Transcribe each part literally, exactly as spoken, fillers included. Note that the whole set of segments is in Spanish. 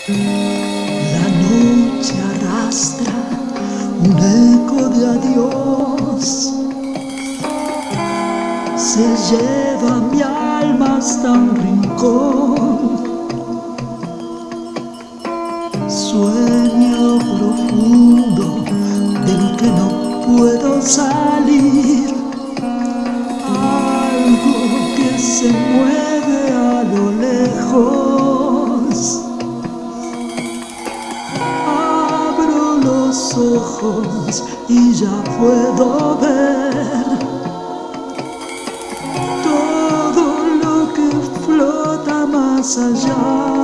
La noche arrastra un eco de adiós, se lleva mi alma hasta un rincón, sueño profundo del que no puedo salir, algo que se mueve a lo lejos. Abro los ojos y ya puedo ver todo lo que flota más allá.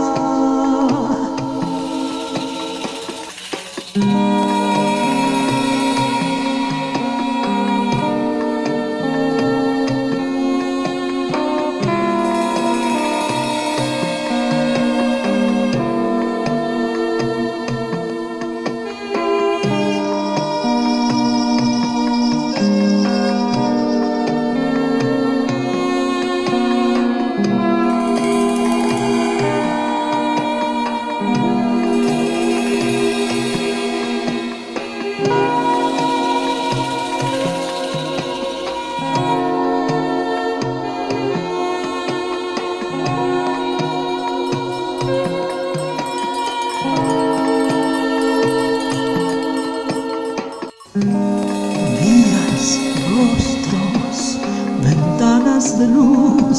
Días, rostros, ventanas de luz,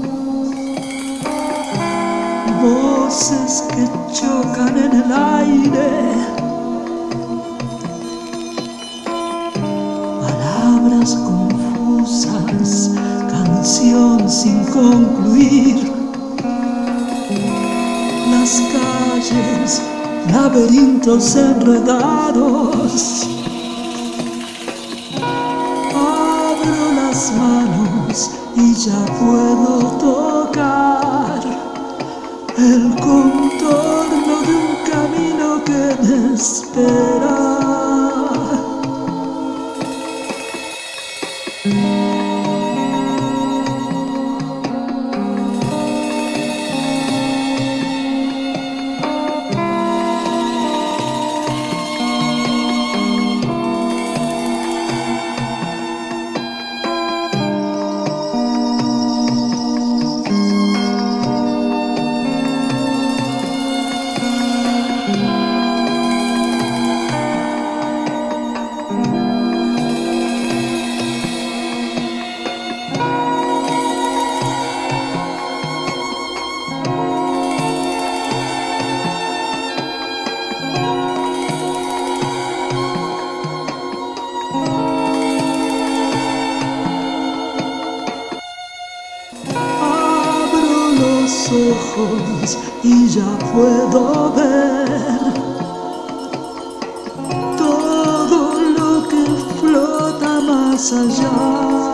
voces que chocan en el aire, palabras confusas, canción sin concluir, las calles, laberintos enredados. Manos y ya puedo tocar el contorno de un camino que me espera. Ojos y ya puedo ver todo lo que flota más allá.